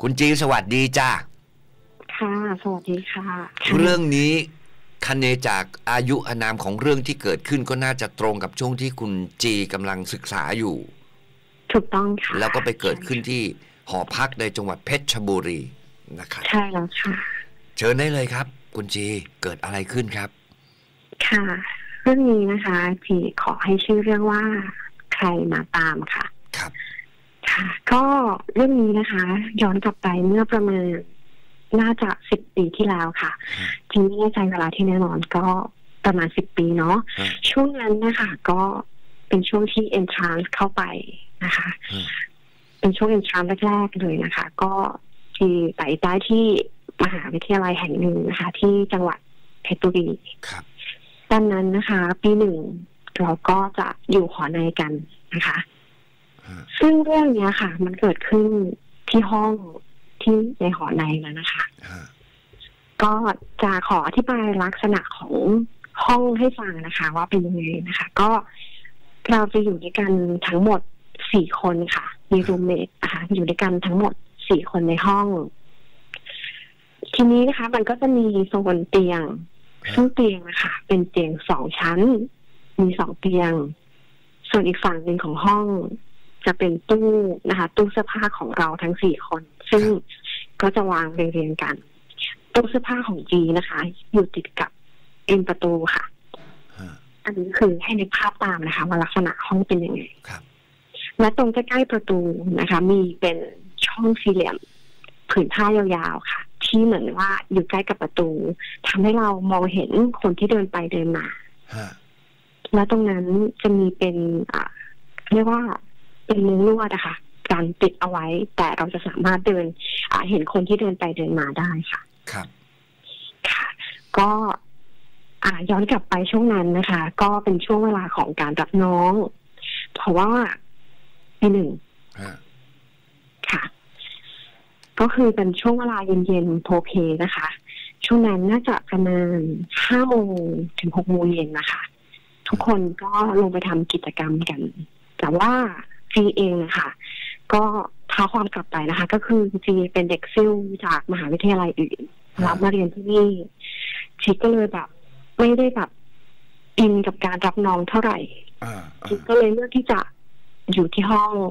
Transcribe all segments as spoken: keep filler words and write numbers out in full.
คุณจีสวัสดีจ้าค่ะสวัสดีค่ะเรื่องนี้คะเนจากอายุอานามของเรื่องที่เกิดขึ้นก็น่าจะตรงกับช่วงที่คุณจีกำลังศึกษาอยู่ถูกต้องค่ะแล้วก็ไปเกิดขึ้นที่หอพักในจังหวัดเพชรบุรีนะครับใช่แล้วค่ะเชิญได้เลยครับคุณจีเกิดอะไรขึ้นครับค่ะเรื่องนี้นะคะจีขอให้ชื่อเรื่องว่าใครมาตามค่ะครับค่ะก็เรื่องนี้นะคะย้อนกลับไปเมื่อประมาณน่าจะสิบปีที่แล้วค่ะจีไม่แน่ใจเวลาที่แน่นอนก็ประมาณสิบปีเนาะช่วงนั้นนะคะก็เป็นช่วงที่ entrance เข้าไปนะคะเป็นช่วง entrance แรกๆเลยนะคะก็จีไปได้ที่มหาวิทยาลัยแห่งหนึ่งนะคะที่จังหวัดเพชรบุรีตอนนั้นนะคะปีหนึ่งเราก็จะอยู่หอในกันนะคะซึ่งเรื่องนี้ค่ะมันเกิดขึ้นที่ห้องที่ในหอในแล้วนะคะก็จะขออธิบายลักษณะของห้องให้ฟังนะคะว่าเป็นยังไงนะคะก็เราจะอยู่ด้วยกันทั้งหมดสี่คนค่ะมีรูมเมทนะคะอยู่ด้วยกันทั้งหมดสี่คนในห้องทีนี้นะคะมันก็จะมีโซนเตียงซึ่งเตียงนะคะเป็นเตียงสองชั้นมีสองเตียงส่วนอีกฝั่งหนึ่งของห้องจะเป็นตู้นะคะตู้เสื้อผ้าของเราทั้งสี่คนซึ่งก็จะวางเรียงๆกันตู้เสื้อผ้าของจีนะคะอยู่ติดกับริมประตูค่ะอันนี้คือให้ในภาพตามนะคะว่าลักษณะห้องเป็นยังไงและตรงใกล้ๆประตูนะคะมีเป็นช่องสี่เหลี่ยมผืนผ้ายาวๆค่ะที่เหมือนว่าอยู่ใกล้กับประตูทำให้เรามองเห็นคนที่เดินไปเดินมาและตรงนั้นจะมีเป็นอ่าเรียกว่าเป็นมุ้งลวดนะคะการติดเอาไว้แต่เราจะสามารถเดินอ่าเห็นคนที่เดินไปเดินมาได้ค่ะครับค่ะก็อ่าย้อนกลับไปช่วงนั้นนะคะก็เป็นช่วงเวลาของการรับน้องเพราะว่าปีหนึ่งค่ะก็คือเป็นช่วงเวลาเย็นๆโพเพนะคะช่วงนั้นน่าจะประมาณห้าโมงถึงหกโมงเย็นนะคะทุกคนก็ลงไปทำกิจกรรมกันแต่ว่าจีเองนะคะก็ท้าความกลับไปนะคะก็คือจีเป็นเด็กซิ่วจากมหาวิทยาลัยอื่นรับมาเรียนที่นี่จีก็เลยแบบไม่ได้แบบอินกับการรับน้องเท่าไหร่จีก็เลยเลือกที่จะอยู่ที่ห้อง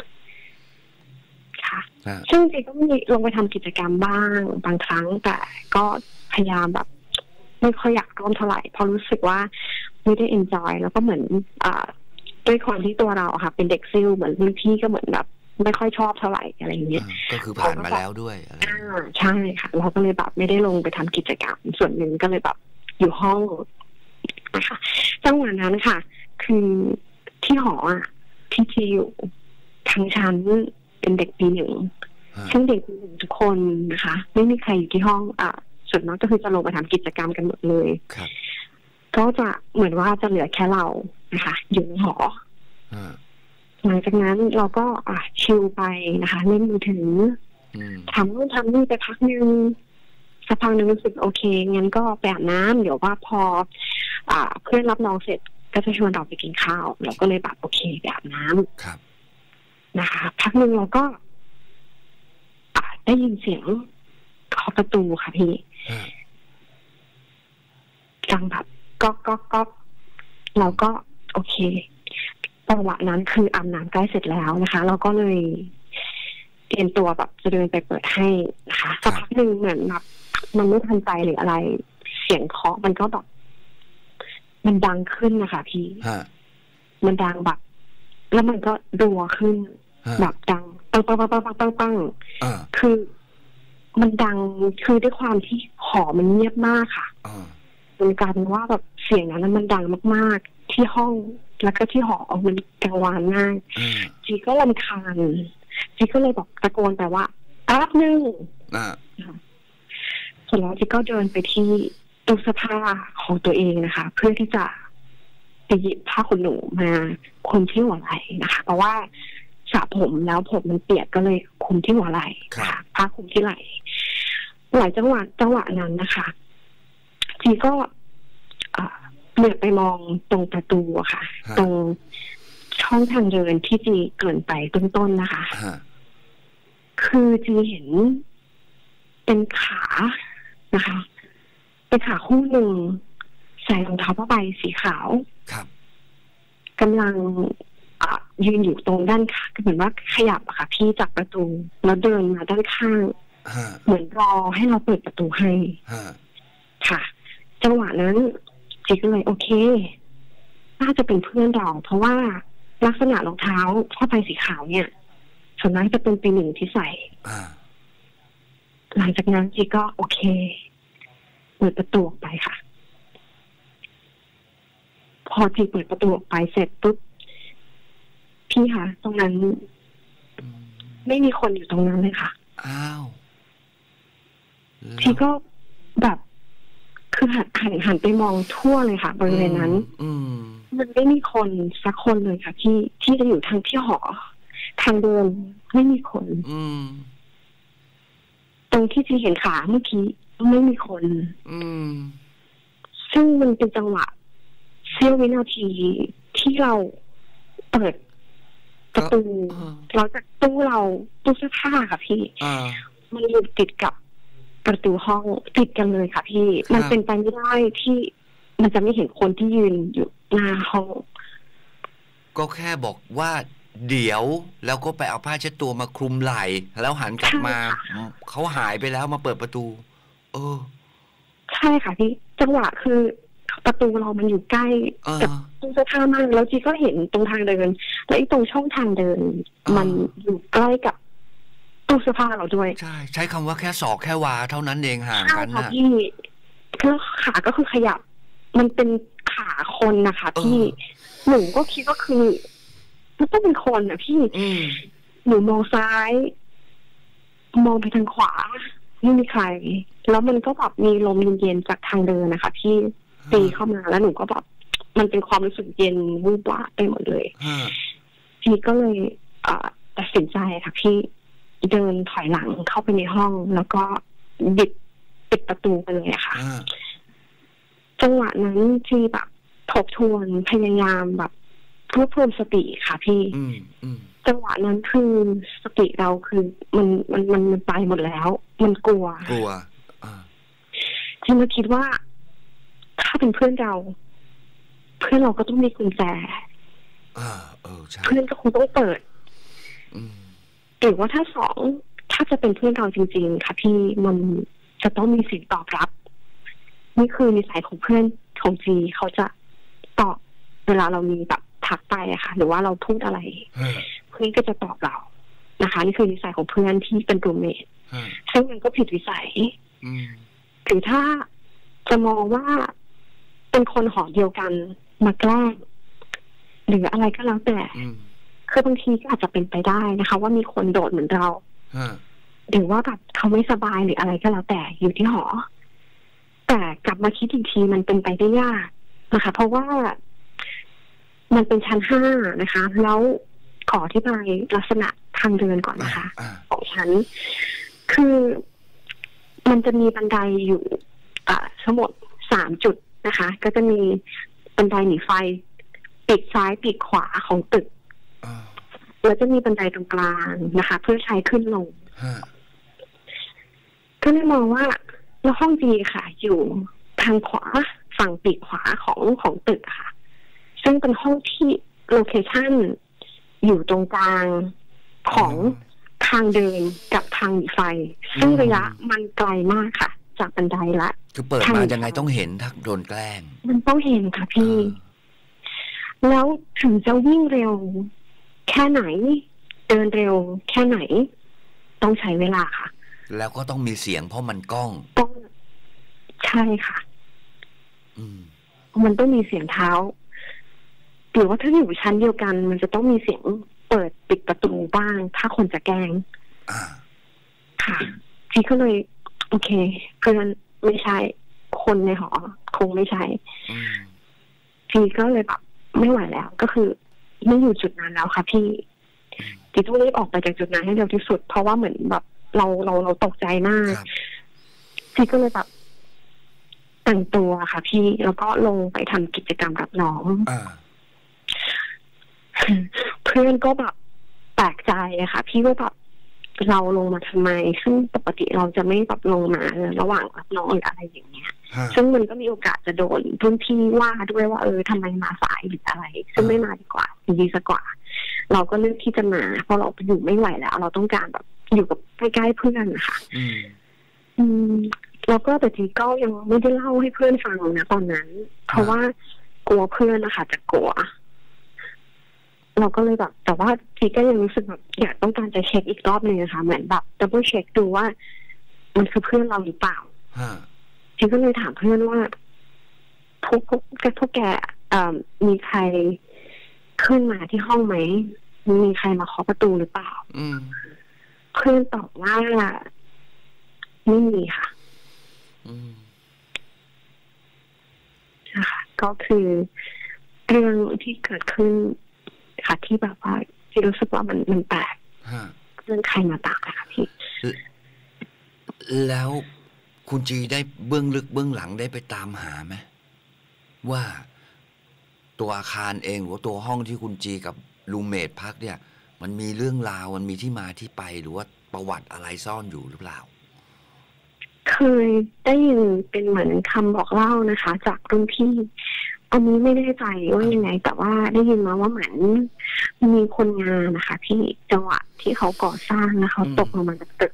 ค่ะซึ่งจีก็มีลงไปทำกิจกรรมบ้างบางครั้งแต่ก็พยายามแบบไม่ค่อยอยากร่วมเท่าไหร่เพราะรู้สึกว่าไม่ได้เอนจอยแล้วก็เหมือนอ่าด้วยความที่ตัวเราค่ะเป็นเด็กซิ่วเหมือนรุ่นพี่ก็เหมือนแบบไม่ค่อยชอบเท่าไหร่อะไรอย่างเงี้ยก็คือผ่านมาแล้วด้วยอ่าใช่ค่ะเราก็เลยแบบไม่ได้ลงไปทำกิจกรรมส่วนหนึ่งก็เลยแบบอยู่ห้องนะคะจังหวะนั้นค่ะคือที่หออ่ะที่จีอยู่ทั้งชั้นเป็นเด็กปีหนึ่งซึ่งเด็กปีหนึ่งทุกคนนะคะไม่มีใครอยู่ที่ห้องอ่ะส่วนมากก็คือจะลงไปทำกิจกรรมกันหมดเลยก็จะเหมือนว่าจะเหลือแค่เรานะคะอยู่ในหอหลังจากนั้นเราก็อ่ะชิลไปนะคะเล่นมือถือทำนู่นทำนี่ไปพักนึงสักพักนึงรู้สึกโอเคงั้นก็ไปอาบน้ำเดี๋ยวว่าพออ่าเพื่อนรับน้องเสร็จก็จะชวนเราไปกินข้าวเราก็เลยแบบโอเคไปอาบน้ำนะคะพักนึงเราก็อ่าได้ยินเสียงเคาะประตูค่ะพี่ดังแบบก๊อกก๊อกก๊อกเราก็โอเคจังหวะนั้นคืออาบน้ำใกล้เสร็จแล้วนะคะเราก็เลยเตรียมตัวแบบจะเดินไปเปิดให้นะคะสักพักหนึ่งเหมือนแบบมันไม่ทันใจหรืออะไรเสียงเคาะมันก็แบบมันดังขึ้นนะคะพี่มันดังแบบแล้วมันก็รัวขึ้นแบบดังปังปังปังปังปังปังปังคือมันดังคือด้วยความที่หอมันเงียบมากค่ะมันกลายเป็นว่าแบบเสียงนั้นมันดังมากๆที่ห้องแล้วก็ที่หอมันกังวานมากจีก็รำคาญจีก็เลยบอกตะโกนไปว่าแป๊บนึงเสร็จแล้วจีก็เดินไปที่ตู้เสื้อผ้าของตัวเองนะคะเพื่อที่จะไปหยิบผ้าขนหนูมาคลุมที่หัวไหล่นะคะเพราะว่าสระผมแล้วผมมันเปียกก็เลยคลุมที่หัวไหล่ค่ะผ้าคลุมที่ไหล่หลายจังหวะจังหวะนั้นนะคะจีก็เหลือบไปมองตรงประตูอะค่ะตรงช่องทางเดินที่จีเกินไปต้นๆนะคะคือจีเห็นเป็นขานะคะเป็นขาคู่หนึ่งใส่รองเท้าผ้าใบสีขาวครับกำลังยืนอยู่ตรงด้านข้างเหมือนว่าขยับอะค่ะพี่จากประตูแล้วเดินมาด้านข้างเหมือนรอให้เราเปิดประตูให้ค่ะจังหวะนั้นจีก็เลยโอเคน่าจะเป็นเพื่อนเราเพราะว่าลักษณะรองเท้าผ้าใบสีขาวเนี่ยส่วนมากจะเป็นปีหนึ่งที่ใส่หลังจากนั้นจีก็โอเคเปิดประตูออกไปค่ะพอจีเปิดประตูออกไปเสร็จปุ๊บพี่คะตรงนั้นไม่มีคนอยู่ตรงนั้นเลยค่ะอ้าวจีก็แบบคือหันหันหันไปมองทั่วเลยค่ะบริเวณนั้นมันไม่มีคนสักคนเลยค่ะที่ที่จะอยู่ทางที่หอทางเดินไม่มีคนตรงที่จีเห็นขาเมื่อกี้ไม่มีคนซึ่งมันเป็นจังหวะเสี้ยววินาทีที่เราเปิดประตูเราจากตู้เราตู้เสื้อผ้าค่ะพี่มันอยู่ติดกับประตูห้องติดกันเลยค่ะพี่มันเป็นไปไม่ได้ที่มันจะไม่เห็นคนที่ยืนอยู่หน้าห้องก็แค่บอกว่าเดี๋ยวแล้วก็ไปเอาผ้าเช็ดตัวมาคลุมไหล่แล้วหันกลับมาเขาหายไปแล้วมาเปิดประตูเออใช่ค่ะพี่จังหวะคือประตูเรามันอยู่ใกล้กับตู้เสื้อผ้ามากแล้วจีก็เห็นตรงทางเดินและอีตรงช่องทางเดินมันอยู่ใกล้กับตู้เสื้อผ้าเราด้วยใช่ใช้คำว่าแค่ศอกแค่วาเท่านั้นเองห่างกันนะพี่แล้วขาก็คือขยับมันเป็นขาคนนะคะพี่หนูก็คิดว่าคือมันต้องเป็นคนนะพี่หนูมองซ้ายมองไปทางขวาไม่มีใครแล้วมันก็แบบมีลมเย็นๆจากทางเดินนะคะพี่ตีเข้ามาแล้วหนูก็แบบมันเป็นความรู้สึกเย็นวูบวาบไปหมดเลยทีนี้ก็เลยตัดสินใจค่ะพี่เดินถอยหลังเข้าไปในห้องแล้วก็บิดปิดประตูไปเลยค่ะจังหวะนั้นที่แบบทบทวนพยายามแบบรวบรวมสติค่ะพี่จังหวะนั้นคือสติเราคือมันมันมันมันไปหมดแล้วมันกลัวกลัวที่มาคิดว่าถ้าเป็นเพื่อนเราเพื่อนเราก็ต้องมีกุญแจเพื่อนก็คงต้องเปิดหรือว่าถ้าสองถ้าจะเป็นเพื่อนเราจริงๆค่ะพี่มันจะต้องมีเสียงตอบรับนี่คือนิสัยของเพื่อนของจีเขาจะตอบเวลาเรามีแบบทักไปอะค่ะหรือว่าเราพูดอะไรเพื่อนก็จะตอบเรานะคะนี่คือนิสัยของเพื่อนที่เป็นรูมเมทซึ่งมันก็ผิดวิสัยหรือถ้าจะมองว่าเป็นคนหอเดียวกันมาแกล้งหรืออะไรก็แล้วแต่คือบางทีก็อาจจะเป็นไปได้นะคะว่ามีคนโดดเหมือนเราหรือว่าแบบเขาไม่สบายหรืออะไรก็แล้วแต่อยู่ที่หอแต่กลับมาคิดอีกทีมันเป็นไปได้ยากนะคะเพราะว่ามันเป็นชั้นห้านะคะแล้วขออธิบายลักษณะทางเดินก่อนนะคะของชั้นคือมันจะมีบันไดอยู่อ่าทั้งหมดสามจุดนะคะก็จะมีบันไดหนีไฟปีกซ้ายปีกขวาของตึกแล้วจะมีบันไดตรงกลางนะคะเพื่อใช้ขึ้นลงก็เลยมองว่าแล้วห้องจีค่ะอยู่ทางขวาฝั่งปีกขวาของของตึกค่ะซึ่งเป็นห้องที่โลเคชั่นอยู่ตรงกลางของทางเดินกับทางหนีไฟซึ่งระยะมันไกลมากค่ะจากบันไดละคือเปิดมายังไงต้องเห็นถ้าโดนแกล้งมันต้องเห็นค่ะพี่แล้วถึงจะวิ่งเร็วแค่ไหนเดินเร็วแค่ไหนต้องใช้เวลาค่ะแล้วก็ต้องมีเสียงเพราะมันก้องต้องใช่ค่ะอืมมันต้องมีเสียงเท้าหรือว่าถ้าอยู่ชั้นเดียวกันมันจะต้องมีเสียงเปิดปิดประตูบ้างถ้าคนจะแกล้งค่ะจีก็เลยโอเคเพื่อนไม่ใช่คนในหอคงไม่ใช่จีก็เลยแบบไม่ไหวแล้วก็คือไม่อยู่จุดนั้นแล้วค่ะพี่จีต้องรีบออกไปจากจุดนั้นให้เร็วที่สุดเพราะว่าเหมือนแบบเราเราเราตกใจมากจีก็เลยแบบแต่งตัวค่ะพี่แล้วก็ลงไปทำกิจกรรมกับน้องเพื่อนก็แบบแปลกใจอะค่ะพี่ว่าแบบเราลงมาทำไมซึ่งปกติเราจะไม่แบบลงมาระหว่างรับน้องหรืออะไรอย่างเงี้ยซึ่งมันก็มีโอกาสจะโดนรุ่นพี่ว่าด้วยว่าเออทำไมมาสายหรืออะไรซึ่งไม่มาดีกว่าดีสักกว่าเราก็เลือกที่จะมาเพราะเราอยู่ไม่ไหวแล้วเราต้องการแบบอยู่กับใกล้ๆเพื่อนค่ะอืมแล้วก็แต่ทีก็ยังไม่ได้เล่าให้เพื่อนฟังนะตอนนั้นเพราะว่ากลัวเพื่อนนะคะจะกลัวเราก็เลยแบบแต่ว่าทีก็ยังรู้สึกแบบอยากต้องการจะเช็คอีกรอบหนึ่งนะคะเหมือนแบบดับเบิลเช็คดูว่ามันคือเพื่อนเราหรือเปล่าทีก็เลยถามเพื่อนว่าพวกพวกแกพวกแกมีใครขึ้นมาที่ห้องไหมมีใครมาเคาะประตูหรือเปล่าเพื่อนตอบว่าไม่มีค่ะนะคะก็คือเรื่องที่เกิดขึ้นค่ะที่แบบว่าที่รู้สึกว่ามันมันแปลกเรื่องใครมาตากนะคะพี่แล้วคุณจีได้เบื้องลึกเบื้องหลังได้ไปตามหาไหมว่าตัวอาคารเองหรือตัวห้องที่คุณจีกับรูมเมทพักเนี่ยมันมีเรื่องราวมันมีที่มาที่ไปหรือว่าประวัติอะไรซ่อนอยู่หรือเปล่าเคยได้ยินเป็นเหมือนคำบอกเล่านะคะจากรุ่นพี่อันนี้ไม่แน่ใจว่ายังไงแต่ว่าได้ยินมาว่าเหมือนมีคนงานนะคะที่จังหวะที่เขาก่อสร้างแล้วเขาตกลงมาจากตึก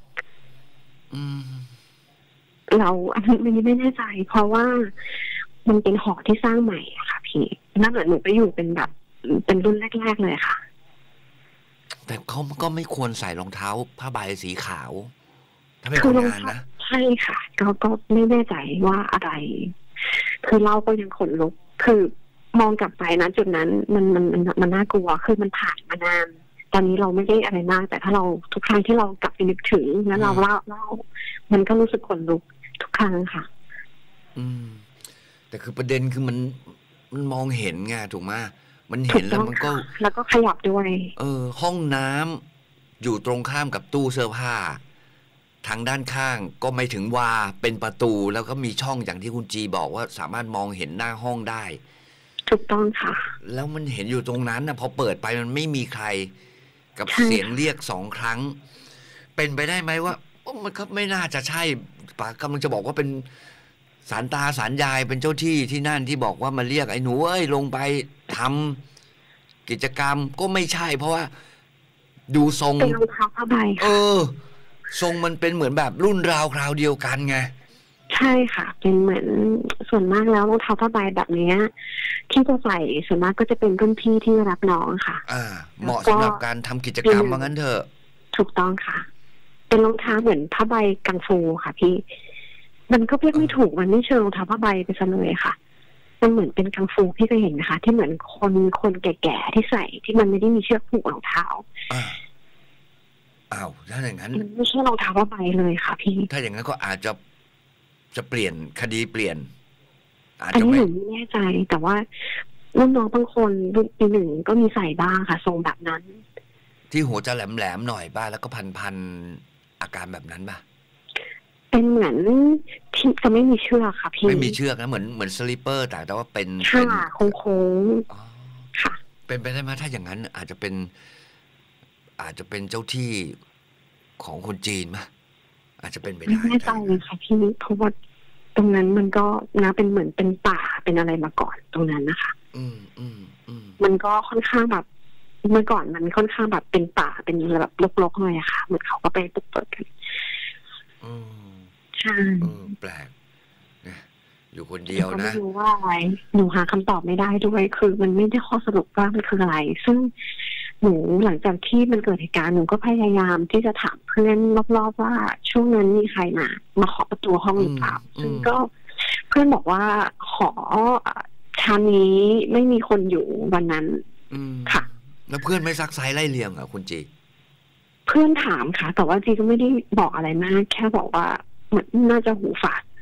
เราอันนี้ไม่แน่ใจเพราะว่ามันเป็นหอที่สร้างใหม่อะค่ะพี่นั่นเหมือนหนูไปอยู่เป็นแบบเป็นรุ่นแรกๆเลยค่ะแต่เขาก็ไม่ควรใส่รองเท้าผ้าใบสีขาวถ้าเป็นคนงานนะใช่ค่ะก็ก็ไม่แน่ใจว่าอะไรคือเราก็ยังขนลุกคือมองกลับไปนะจุดนั้นมันมันมันมันน่ากลัวคือมันผ่านมานานตอนนี้เราไม่ได้อะไรมากแต่ถ้าเราทุกครั้งที่เรากลับไปนึกถึงแล้วเราเล่าเล่ามันก็รู้สึกขนลุกทุกครั้งค่ะอืมแต่คือประเด็นคือมันมันมองเห็นไงถูกไหมมันเห็นแล้วมันก็แล้วก็ขยับด้วยเออห้องน้ำอยู่ตรงข้ามกับตู้เสื้อผ้าทางด้านข้างก็ไม่ถึงว่าเป็นประตูแล้วก็มีช่องอย่างที่คุณจีบอกว่าสามารถมองเห็นหน้าห้องได้ถูกต้องค่ะแล้วมันเห็นอยู่ตรงนั้นนะพอเปิดไปมันไม่มีใครกับเสียงเรียกสองครั้งเป็นไปได้ไหมว่ามันก็ไม่น่าจะใช่ปากกำลังจะบอกว่าเป็นสารตาสารยายเป็นเจ้าที่ที่นั่นที่บอกว่ามาเรียกไอ้หนูเอ้ยลงไปทำกิจกรรมก็ไม่ใช่เพราะว่าดูทรงเป็นรองเท้าผ้าใบเออทรงมันเป็นเหมือนแบบรุ่นราวคราวเดียวกันไงใช่ค่ะเป็นเหมือนส่วนมากแล้วรองเท้าผ้าใบแบบนี้ที่จะใส่ส่วนมากก็จะเป็นรุ่นพี่ที่รับน้องค่ะอ่าเหมาะสำหรับการทำกิจกรรมว่างั้นเถอะถูกต้องค่ะเป็นรองเท้าเหมือนผ้าใบกังฟูค่ะพี่มันก็เรียกไม่ถูกมันไม่เชิงรองเท้าผ้าใบไปซะเลยค่ะมันเหมือนเป็นกังฟูพี่เคยเห็นนะคะที่เหมือนคนคนแก่ๆที่ใส่ที่มันไม่ได้มีเชือกผูกรองเท้าอ้าวถ้าอย่างนั้นมันไม่ใช่รองเท้าผ้าใบเลยค่ะพี่ถ้าอย่างนั้นก็อาจจะจะเปลี่ยนคดีเปลี่ยนอาจจะไม่ไม่แน่ใจแต่ว่ารุ่นน้องบางคนรุ่นปีหนึ่งก็มีใส่บ้างค่ะทรงแบบนั้นที่หัวจะแหลมๆหน่อยบ้างแล้วก็พันๆอาการแบบนั้นป่ะเป็นเหมือนที่จะไม่มีเชือกค่ะพี่ไม่มีเชือกนะเหมือนเหมือนสลิปเปอร์แต่แต่ว่าเป็นค่ะโค้งๆค่ะเป็นไปได้ไหมถ้าอย่างนั้นอาจจะเป็นอาจจะเป็นเจ้าที่ของคนจีนมั้ยอาจจะเป็นไปได้ไม่แน่ใจเลยค่ะพี่เพราะว่าตรงนั้นมันก็นะเป็นเหมือนเป็นป่าเป็นอะไรมาก่อนตรงนั้นนะคะอืมอืมอืมมันก็ค่อนข้างแบบเมื่อก่อนมันค่อนข้างแบบเป็นป่าเป็นแบบรกๆเลยอะค่ะเหมือนเขาก็ไปปลูกต้นกันอืมใช่แปลกนะอยู่คนเดียวนะไม่รู้ว่าอะไรหนูหาคำตอบไม่ได้ด้วยคือมันไม่ได้ข้อสรุปว่ามันคืออะไรซึ่งหนูหลังจากที่มันเกิดเหตุการณ์หนูก็พยายามที่จะถามเพื่อนรอบๆว่าช่วงนั้นมีใครมามาเคาะประตูห้องหรือเปล่าซึ่งก็เพื่อนบอกว่าขอชั้นนี้ไม่มีคนอยู่วันนั้นค่ะแล้วเพื่อนไม่ซักไซไล่เลียงเหรอคุณจีเพื่อนถามค่ะแต่ว่าจีก็ไม่ได้บอกอะไรมากแค่บอกว่าเหมือนน่าจะหูฝาด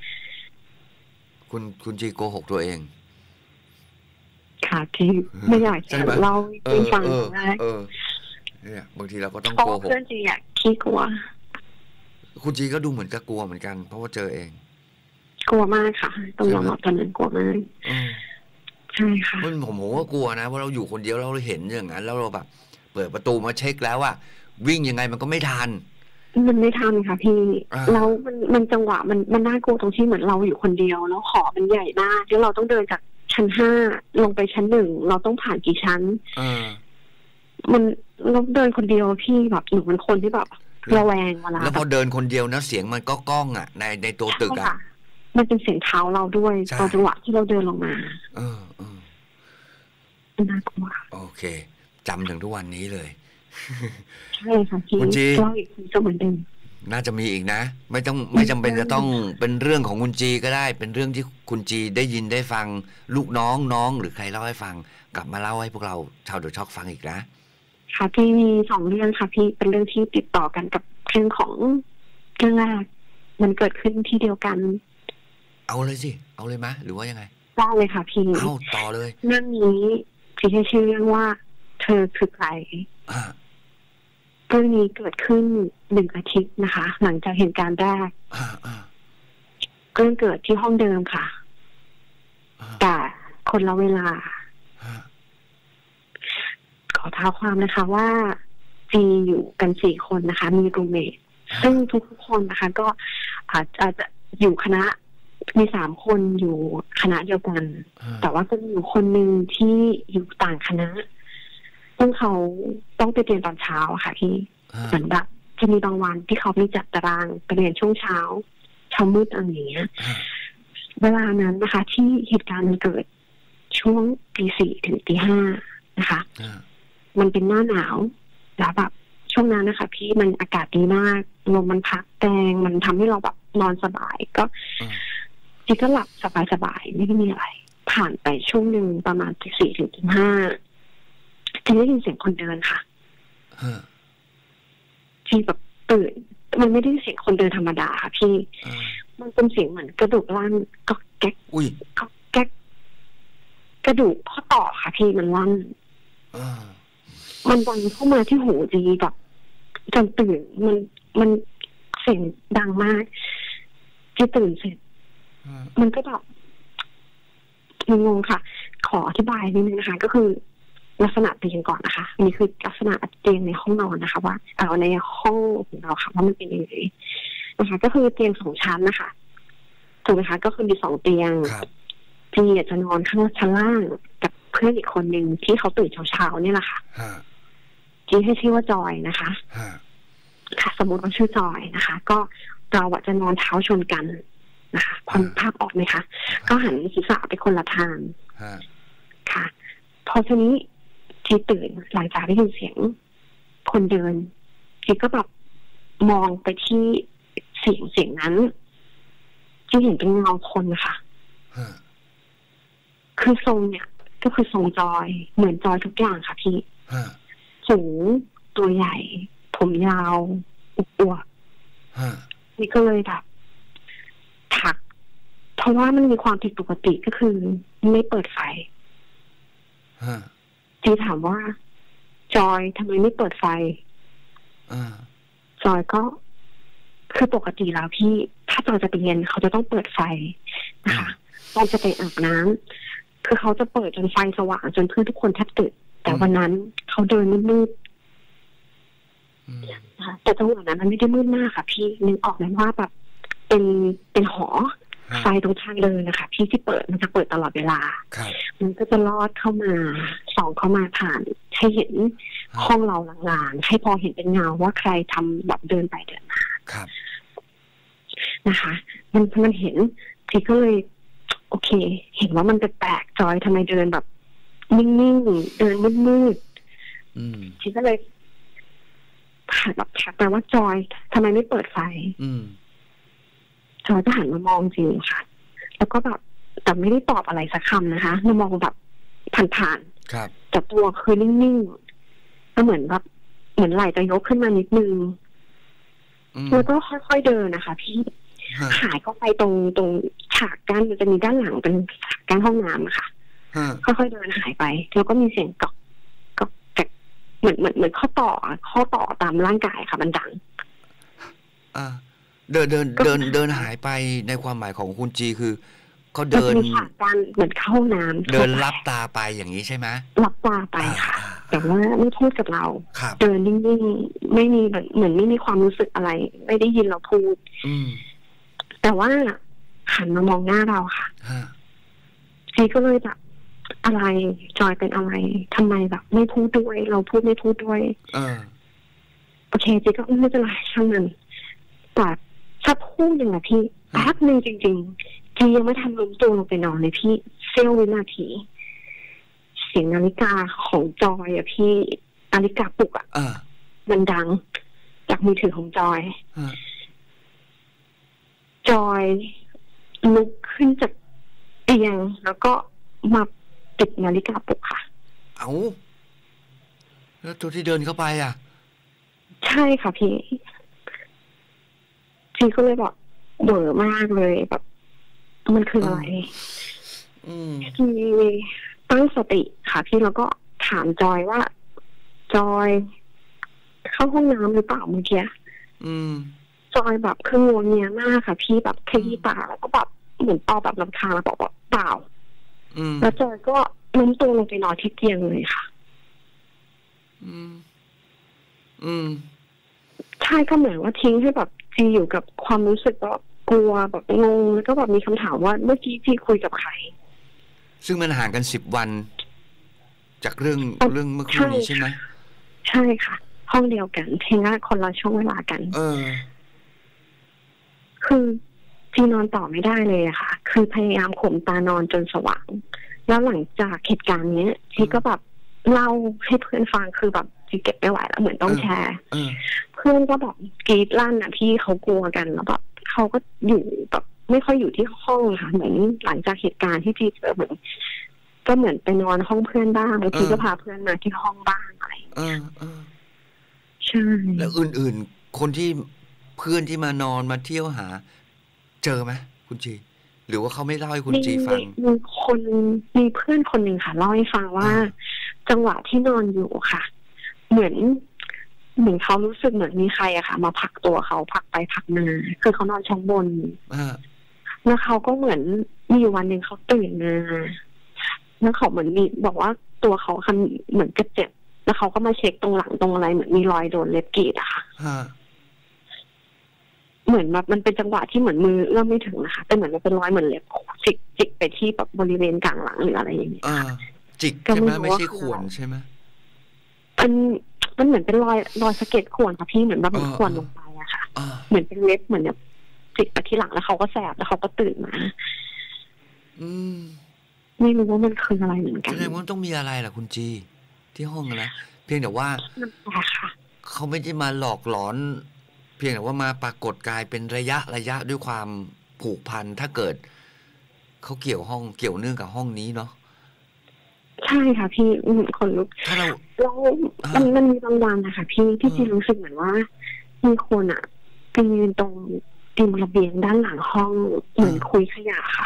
คุณคุณจีโกหกตัวเองค่ะที่ไม่อยากจะเล่าให้ฟังได้เนี่ยบางทีเราก็ต้องโกหกเพื่อนจีอยากขี้กลัวคุณจีก็ดูเหมือนจะกลัวเหมือนกันเพราะว่าเจอเองกลัวมากค่ะต้องยอมรับตอนนั้นกลัวมากใช่ค่ะมันผมผมก็กลัวนะว่าเราอยู่คนเดียวเราเห็นอย่างนั้นแล้วเราแบบเปิดประตูมาเช็คแล้วว่าวิ่งยังไงมันก็ไม่ทันมันไม่ทันค่ะพี่แล้วมันมันจังหวะมันมันน่ากลัวตรงที่เหมือนเราอยู่คนเดียวแล้วหอมันใหญ่มากแล้วเราต้องเดินจากชั้นห้าลงไปชั้นหนึ่งเราต้องผ่านกี่ชั้นมันเราเดินคนเดียวพี่แบบหนูเป็นคนที่แบบระแวงเวลาแล้วพอเดินคนเดียวนะเสียงมันก็ก้องอ่ะในในตัวตึกอ่ะมันเป็นเสียงเท้าเราด้วยตอนจังหวะที่เราเดินลงมาเออเออน่ากลัวโอเคจำถึงทุกวันนี้เลยใช่ค่ะพี่คุณจีก็อีกก็เหมือนเดิมน่าจะมีอีกนะไม่ต้องไม่จำเป็นจะต้องเป็นเรื่องของคุณจีก็ได้เป็นเรื่องที่คุณจีได้ยินได้ฟังลูกน้องน้องหรือใครเล่าให้ฟังกลับมาเล่าให้พวกเราชาวเดอะช็อคฟังอีกนะค่ะพี่มีสองเรื่องค่ะพี่เป็นเรื่องที่ติดต่อกันกับเรื่องของเรื่องแรกมันเกิดขึ้นที่เดียวกันเอาเลยสิเอาเลยไหมหรือว่ายังไงได้เลยค่ะพี่เอาต่อเลยเรื่องนี้พี่ให้ชื่อเรื่องว่าเธอคือใครเรื่องนี้เกิดขึ้นหนึ่งอาทิตย์นะคะหลังจากเหตุการณ์แรกเรื่องเกิดที่ห้องเดิมค่ะแต่คนละเวลาขอท้าความนะคะว่าจีอยู่กันสี่คนนะคะมีรูเมทซึ่งทุกคนนะคะก็อาจจะอยู่คณะมีสามคนอยู่คณะเดียวกันแต่ว่าจะมีอยู่คนหนึ่งที่อยู่ต่างคณะซึ่งเขาต้องไปเรียนตอนเช้าค่ะพี่เหมือนแบบจะมีบางวันที่เขาไม่จัดตารางไปเรียนช่วงเช้าเช้ามืดอะไรอย่างเงี้ยเวลานั้นนะคะ ที่เหตุการณ์มันเกิดช่วงตีสี่ถึงตีห้านะคะมันเป็นหน้าหนาวแล้วแบบช่วงนั้นนะคะพี่มันอากาศดีมากลมมันพัดแรงมันทำให้เราแบบนอนสบายก็จีก็หลับสบายๆไม่ได้มีอะไรผ่านไปช่วงหนึ่งประมาณตีสี่ถึงตีห้าจีได้ยินเสียงคนเดินค่ะจีแบบตื่นมันไม่ได้เสียงคนเดินธรรมดาค่ะพี่มันเป็นเสียงเหมือนกระดูกล่างก็แก๊กก็แก๊กกระดูกข้อต่อค่ะพี่มันลั่นมันดังเข้ามาที่หูจีแบบจนตื่นมันมันเสียงดังมากจีตื่นเสร็จมันก็แบบงงค่ะขออธิบายนิดนึงนะคะก็คือลักษณะเตียงก่อนนะคะนี่คือลักษณะเตียงในห้องนอนนะคะว่าเอาในห้องของเราค่ะว่ามันเป็นยังไงนะคะก็คือเตียงสองชั้นนะคะถูกไหมคะก็คือมีสองเตียงจีจะนอนข้างชั้นล่างกับเพื่อนอีกคนหนึ่งที่เขาตื่นเช้าๆนี่แหละค่ะจีให้ชื่อว่าจอยนะคะค่ะสมมติว่าชื่อจอยนะคะก็เราจะนอนเท้าชนกันนะคะพอภาพออกไหมคะก็หันศีรษะไปคนละทางค่ะพอทีนี้จีตื่นหลังจากได้ยินเสียงคนเดินจีก็แบบมองไปที่เสียงเสียงนั้นจีเห็นเป็นเงาคนค่ะคือทรงเนี่ยก็คือทรงจอยเหมือนจอยทุกอย่างค่ะพี่สูงตัวใหญ่ผมยาวอวบนี่ก็เลยแบบถักเพราะว่ามันมีความผิดปกติก็คือไม่เปิดไฟจีถามว่าจอยทำไมไม่เปิดไฟจอยก็คือปกติแล้วพี่ถ้าจอยจะไปเรียนเขาจะต้องเปิดไฟนะคะตอนจะไปอาบน้ำคือเขาจะเปิดจนไฟสว่างจนเพื่อนทุกคนแทบตื่นแต่วันนั้นเขาเดินมืดๆนะคะแต่จังหวะนั้นมันไม่ได้มืดมากค่ะพี่นึกออกไหมว่าแบบเป็นเป็นหอไฟตรงทางเดินนะคะพี่ที่เปิดมันจะเปิดตลอดเวลามันก็จะลอดเข้ามาส่องเข้ามาผ่านให้เห็นห้องเราลางๆให้พอเห็นเป็นเงาว่าใครทำแบบเดินไปเดินมานะคะมันมันเห็นพี่ก็เลยโอเคเห็นว่ามันแปลกๆจอยทำไมเดินแบบนิ่งๆเดินมืดๆพี่ก็เลยผ่านแบบทักไปว่าจอยทำไมไม่เปิดไฟจอยก็หันมามองจริงค่ะแล้วก็แบบแต่ไม่ได้ตอบอะไรสักคำนะคะมามองแบบผ่านๆแต่ตัวคือนิ่งๆก็เหมือนแบบเหมือนไหล่จะยกขึ้นมานิดนึงแล้วก็ค่อยๆเดินนะคะพี่หายเข้าไปตรงตรงฉากกั้นมันจะมีด้านหลังเป็นฉากกั้นห้องน้ำอะค่ะค่อยๆเดินหายไปแล้วก็มีเสียงกอกกอกแกเหมือนเหมือนเหมือนข้อต่อข้อต่อตามร่างกายค่ะมันดังอ่าเดินเดินเดินเดินหายไปในความหมายของคุณจีคือเขาเดินฉากกั้นเหมือนเข้าน้ำเดินลับตาไปอย่างนี้ใช่ไหมลับตาไปค่ะแต่ว่าไม่พูดกับเราเดินนิ่งๆไม่มีแบบเหมือนไม่มีความรู้สึกอะไรไม่ได้ยินเราพูดแต่ว่าหันมามองหน้าเราค่ะจีก็เลยแบบอะไรจอยเป็นอะไรทำไมแบบไม่พูดด้วยเราพูดไม่พูดด้วยโอเคจีก็ไม่เป็นไรช่างมันแต่สักพูดหนึ่งอะพี่แป๊บหนึ่งจริงๆจียังไม่ทันล้มตัวลงไปนอนเลยพี่เสี้ยววินาทีเสียงนาฬิกาของจอยอะพี่นาฬิกาปลุกอะมันดังจากมือถือของจอยจอยลุกขึ้นจากเตียงแล้วก็มาติดนาฬิกาปลุกค่ะเอาแล้วตัวที่เดินเข้าไปอ่ะใช่ค่ะพี่พี่ก็เลยบอกเบื่อมากเลยแบบมันคืออะไรพี่ตั้งสติค่ะพี่แล้วก็ถามจอยว่าจอยเข้าห้องน้ำหรือเปล่าเมื่อกี้จอยแบบคืองวงเงียมากค่ะพี่แบบขยี้ตาแล้วก็แบบเหมือนตอบแบบรำคาญแล้วบอกว่าเปล่าแล้วจอยก็ล้มตัวลงไปนอนที่เตียงเลยค่ะอืมอืมใช่ก็เหมือนว่าทิ้งให้แบบจีอยู่กับความรู้สึกแบบกลัวแบบงงแล้วก็แบบมีคำถามว่าเมื่อกี้จีคุยกับใครซึ่งมันห่างกันสิบวันจากเรื่องเรื่องเมื่อคืนนี้ใช่ไหมใช่ค่ะห้องเดียวกันเพียงแค่คนละช่วงเวลากันเออคือจีนอนต่อไม่ได้เลยอะค่ะคือพยายามข่มตานอนจนสว่างแล้วหลังจากเหตุการณ์นี้จีก็แบบเล่าให้เพื่อนฟังคือแบบจีเก็บไม่ไหวแล้วเหมือนต้องแชร์เพื่อนก็แบบกรีดลั่นอะพี่เขากลัวกันแล้วแบบเขาก็อยู่แบบไม่ค่อยอยู่ที่ห้องค่ะเหมือนหลังจากเหตุการณ์ที่จีเจอเหมือนก็เหมือนไปนอนห้องเพื่อนบ้างบางทีก็พาเพื่อนมาที่ห้องบ้างอะไรใช่แล้วอื่นๆคนที่เพื่อนที่มานอนมาเที่ยวหาเจอไหมคุณจีหรือว่าเขาไม่เล่าให้คุณจีฟังมีคนมีเพื่อนคนหนึ่งค่ะเล่าให้ฟังว่าจังหวะที่นอนอยู่ค่ะเหมือนเหมือนเขารู้สึกเหมือนมีใครอะค่ะมาผลักตัวเขาผลักไปผลักมาคือเขานอนชั้นบนแล้วเขาก็เหมือนมีวันหนึ่งเขาตื่นมาแล้วเขาเหมือนมีบอกว่าตัวเขาคันเหมือนกระเจ็บแล้วเขาก็มาเช็คตรงหลังตรงอะไรเหมือนมีรอยโดนเล็บกรีดอะค่ะเหมือนแบบมันเป็นจังหวะที่เหมือนมือเอื้อมไม่ถึงนะคะแต่เหมือนมันเป็นรอยเหมือนเล็บจิกจิกไปที่แบบบริเวณกลางหลังหรืออะไรอย่างเงี้ยจิกใช่ไหมไม่ใช่ข่วนใช่ไหมมันมันเหมือนเป็นรอยรอยสะเก็ดข่วนค่ะพี่เหมือนแบบเหมือนข่วนลงไปอะค่ะเหมือนเป็นเล็บเหมือนแบบจิกไปที่หลังแล้วเขาก็แสบแล้วเขาก็ตื่นมาอืมไม่รู้ว่ามันคืออะไรเหมือนกันแสดงว่าต้องมีอะไรล่ะคุณจีที่ห้องนะเพียงแต่ว่าเขาไม่ได้มาหลอกหลอนเพียงแต่ว่ามาปรากฏกายเป็นระยะระยะด้วยความผูกพันถ้าเกิดเขาเกี่ยวห้องเกี่ยวเนื่องกับห้องนี้เนาะใช่ค่ะพี่คนลุกถ้าเราแล้วมันมันมีบางวันนะคะพี่ที่พี่รู้สึกเหมือนว่ามีคนอ่ะไปยืนตรงริมระเบียงด้านหลังห้องเหมือนคุยขยะค่ะ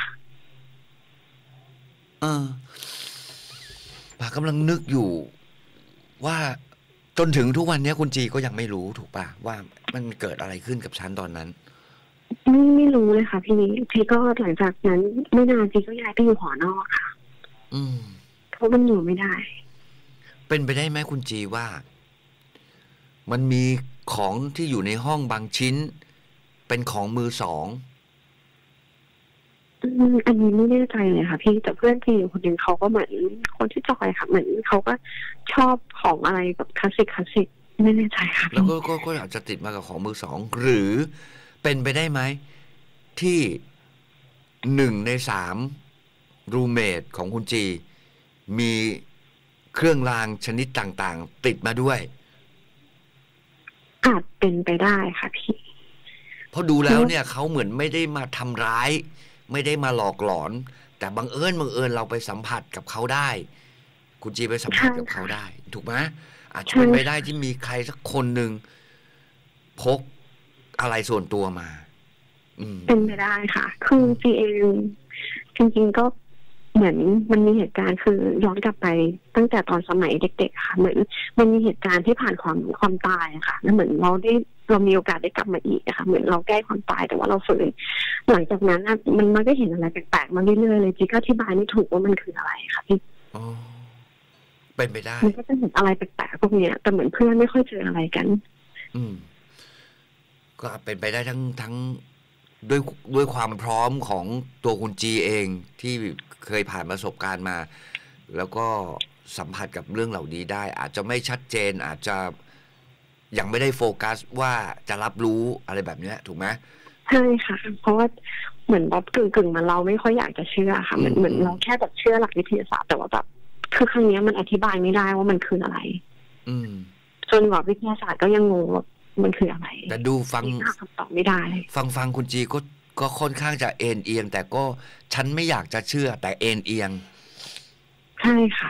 เออป่ากำลังนึกอยู่ว่าจนถึงทุกวันนี้คุณจีก็ยังไม่รู้ถูกป่ะว่ามันเกิดอะไรขึ้นกับฉันตอนนั้นไม่ไม่รู้เลยค่ะพี่จีก็หลังจากนั้นไม่นานจีก็ย้ายไปอยู่หอนอกค่ะอืมเพราะมันอยู่ไม่ได้เป็นไปได้ไหมคุณจีว่ามันมีของที่อยู่ในห้องบางชิ้นเป็นของมือสองอันนี้ไม่แน่ใจเลยค่ะพี่แต่เพื่อนพี่คนหนึ่งเขาก็เหมือนคนที่จอยค่ะเหมือนเขาก็ชอบของอะไรแบบคลาสสิกคลาสสิกไม่แน่ใจค่ะแล้วก็ก็อาจจะติดมากับของมือสองหรือเป็นไปได้ไหมที่หนึ่งในสามรูเมทของคุณจีมีเครื่องรางชนิดต่างๆติดมาด้วยอาจเป็นไปได้ค่ะพี่เพราะดูแล้วเนี่ยเขาเหมือนไม่ได้มาทำร้ายไม่ได้มาหลอกหลอนแต่บังเอิญบังเอิญเราไปสัมผัสกับเขาได้คุณจีไปสัมผัสกับเขาได้ถูกไหมอาจจะเป็นไปได้ที่มีใครสักคนหนึ่งพกอะไรส่วนตัวมาเป็นไปได้ค่ะคือจีเองจริงๆก็เหมือนมันมีเหตุการณ์คือย้อนกลับไปตั้งแต่ตอนสมัยเด็กๆค่ะเหมือนมันมีเหตุการณ์ที่ผ่านความความตายค่ะแล้วเหมือนเราได้เรามีโอกาสได้กลับมาอีกนะคะเหมือนเราใกล้ความตายแต่ว่าเราฝืนหลังจากนั้นมันมันก็เห็นอะไรแปลกๆมาเรื่อยๆเลยจีก็อธิบายไม่ถูกว่ามันคืออะไรค่ะพี่เป็นไปได้มันก็จะเห็นอะไรแปลกๆพวกเนี้ยแต่เหมือนเพื่อนไม่ค่อยเจออะไรกันอืมก็เป็นไปได้ทั้งทั้งด้วยด้วยความพร้อมของตัวคุณจีเองที่เคยผ่านประสบการณ์มา แล้วก็สัมผัสกับเรื่องเหล่านี้ได้ อาจจะไม่ชัดเจนอาจจะยังไม่ได้โฟกัสว่าจะรับรู้อะไรแบบนี้ถูกไหมใช่ค่ะเพราะว่าเหมือนแบบกึ่งกึ่งมันเราไม่ค่อยอยากจะเชื่อค่ะเหมือนเหมือนเราแค่แบบเชื่อหลักวิทยาศาสตร์แต่ว่าแบบคือครั้งนี้มันอธิบายไม่ได้ว่ามันคืออะไร อืมจนแบบวิทยาศาสตร์ก็ยังงงว่ามันคืออะไรแต่ดูฟังคำตอบไม่ได้ฟังฟังคุณจีก็ก็ค่อนข้างจะเอ็นเอียงแต่ก็ฉันไม่อยากจะเชื่อแต่เอ็นเอียงใช่ค่ะ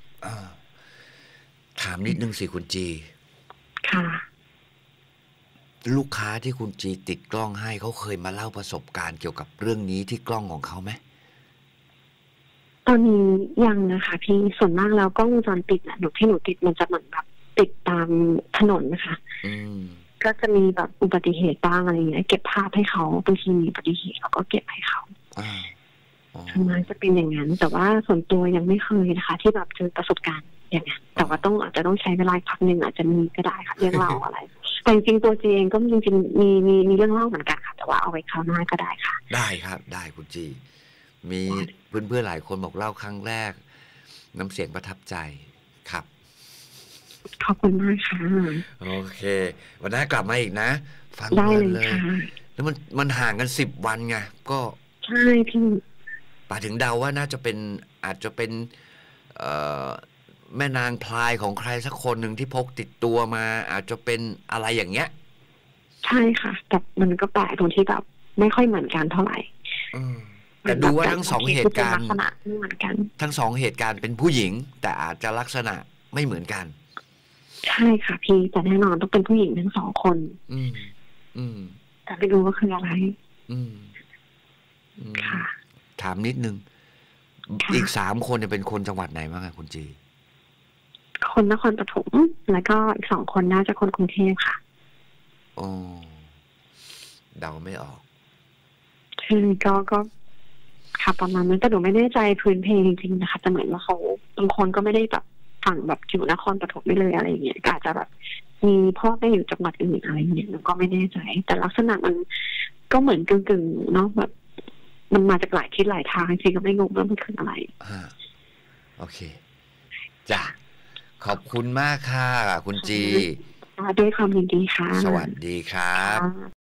ถามนิดนึงสิคุณจีค่ะลูกค้าที่คุณจีติดกล้องให้เขาเคยมาเล่าประสบการณ์เกี่ยวกับเรื่องนี้ที่กล้องของเขาไหมตอนนี้ยังนะคะพี่ส่วนมากแล้วกล้องวงจรปิดอะหนูที่หนูติดมันจะเหมือนแบบติดตามถนนนะคะก็จะมีแบบอุบัติเหตุบ้างอะไรอย่างเงี้ยเก็บภาพให้เขาบางทีมีอุบัติเหตุเราก็เก็บให้เขาส่วนมากจะเป็นอย่างนั้นแต่ว่าส่วนตัวยังไม่เคยนะคะที่แบบเจอประสบการณ์อย่างนั้นแต่ว่าต้องอาจจะต้องใช้เวลาพักหนึ่งอาจจะมีก็ได้ค่ะเรื่องเล่าอะไรแต่จริงๆตัวจีเองก็จริงๆมีมีมีเรื่องเล่าเหมือนกันค่ะแต่ว่าเอาไว้คราวหน้าก็ได้ค่ะได้ครับได้คุณจีมีเพื่อนๆหลายคนบอกเล่าครั้งแรกน้ำเสียงประทับใจครับขอบคุณมากค่ะโอเควันหน้ากลับมาอีกนะฟังได้เลยค่ะแล้วมันมันห่างกันสิบวันไงก็ใช่พี่ป่าถึงเดาว่าน่าจะเป็นอาจจะเป็นเอ่อแม่นางพลายของใครสักคนหนึ่งที่พกติดตัวมาอาจจะเป็นอะไรอย่างเงี้ยใช่ค่ะแต่มันก็แปลกตรงที่แบบไม่ค่อยเหมือนกันเท่าไหร่แต่ดูว่าทั้งสองเหตุการณ์ทั้งสองเหตุการณ์เป็นผู้หญิงแต่อาจจะลักษณะไม่เหมือนกันใช่ค่ะพี่แต่แน่นอนต้องเป็นผู้หญิงทั้งสองคน อืม อืมแต่ไม่รู้ว่าคืออะไร อืมค่ะถามนิดนึงอีกสามคนเนี่ยเป็นคนจังหวัดไหนบ้างคะคุณจีคนนครปฐมแล้วก็อีกสองคนน่าจะคนกรุงเทพค่ะอ๋อเดาไม่ออกคือก็ก็ค่ะประมาณนั้นแต่หนูไม่แน่ใจพื้นเพจริงๆนะคะแต่เหมือนว่าเขาบางคนก็ไม่ได้แบบฝั่งแบบอยู่นครปฐมไม่เลยอะไรอย่างเงี้ยก็อาจจะแบบมีพ่อแม่อยู่จังหวัดอื่นอะไรอย่างเงี้ยหนูก็ไม่แน่ใจแต่ลักษณะมันก็เหมือนกึ่งๆเนาะแบบมันมาจากหลายทิศหลายทางจริงๆก็ไม่งงว่ามันคืออะไรอ่าโอเคจ้ะขอบคุณมากค่ะคุณจีด้วยความยินดีค่ะสวัสดีครับ